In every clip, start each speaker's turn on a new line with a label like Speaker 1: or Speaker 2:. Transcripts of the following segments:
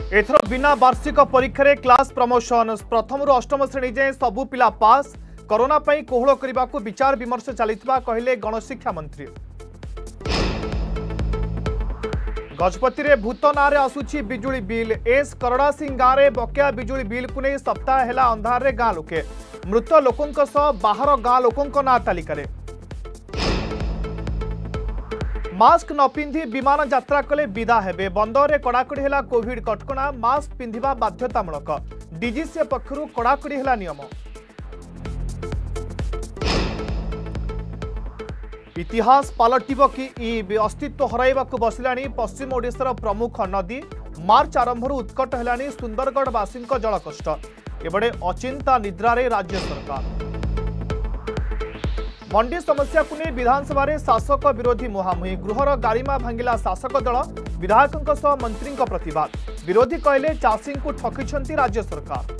Speaker 1: एथर बिना वार्षिक परीक्षा क्लास प्रमोशन प्रथम रु अष्टम श्रेणी जाए सबु पिला पास। कोरोना पई कोहळ करने को विचार विमर्श चलिथिबा कहले गणशिक्षा मंत्री। गजपति रे भूत नारे आसुची बिजुली बिल। एस करड़ा सिंह गाँव में बकेया बिजुली बिल को नहीं सप्ताह है अंधार रे गाँ लोके। मृत लोकों सह बाहर गाँ लोकों ना तालिका। मास्क न पिंधि विमान यात्रा कले विदा हेबे। बंदर में कड़ाकड़ी है कोविड कटकणा। मास्क पिंधिबा बाध्यतामूलक। डीजीसीए पक्षरु कड़ाकड़ी है नियम। इतिहास पलटिब कि अस्तित्व हराइबाकु बसिलानी पश्चिम ओडिशार प्रमुख नदी। मार्च आरंभ उत्कट है सुंदरगढ़वासी जलकष्ट। एबड़े अचिंता निद्रारे राज्य सरकार। मंडी समस्या को नहीं विधानसभा रे शासक विरोधी मुहांमुही। गृहर गारिमा भांगिला शासक दल। विधायकों सह मंत्री प्रतिवाद। विरोधी कहले चाषी को ठकिछंती राज्य सरकार।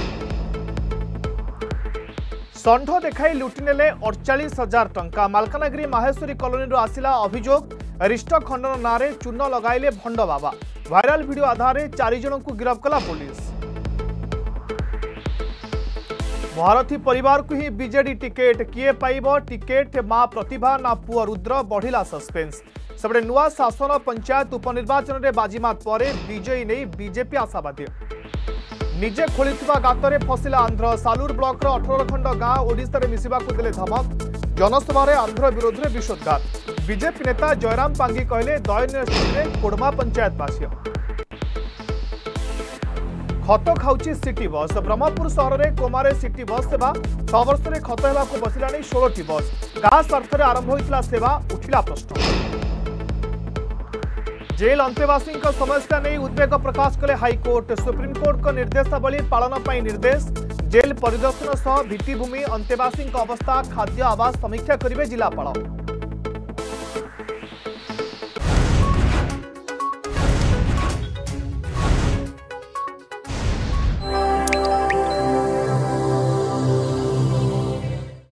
Speaker 1: षंढ देखाई लुटिनेले 48,000 टंका। मालकानगिरी माहेश्वरी कॉलोनी आसिला अभियोग। रिष्ट खंडन नारे चून लगाइले भंड बाबा। वायरल वीडियो आधार 4 जन को गिरफ्त कला पुलिस। महारथी परिवार को ही बीजेडी टिकेट। किए पाइब टिकेट मां प्रतिभा ना पुआ रुद्र। बढ़िला सस्पेंस। सबडे नुआ शासन पंचायत उपनिर्वाचन में बाजीमात पर विजयी नहीं बीजेपी आशावादी। निजे खोलिथिबा गातरे फसिला आंध्र। सालुर ब्लॉक 18 खंड गाँ ओडिशा रे मिसिबा को देले धमक। जनसभा आंध्र विरोध में विषोद्गार। बीजेपी नेता जयराम पांगी कहले दयनीय स्थिति कोडमा पंचायतवासी। खत खाऊची सिटी बस। ब्रह्मपुर सहर में कोमारे सिटी बस सेवा 6 वर्ष में खत होगा बसिलानी 16टी बस। क्या स्वार्थ आरंभ होता सेवा उठिला प्रश्न। जेल अंतेवासी समस्या नहीं उद्वेग प्रकाश कले हाईकोर्ट। सुप्रीमकोर्ट को निर्देशावली पालन पर निर्देश। जेल परिदर्शन सह भित्तिभूमि अंतेवासी अवस्था खाद्य आवास समीक्षा करेंगे जिलापाल।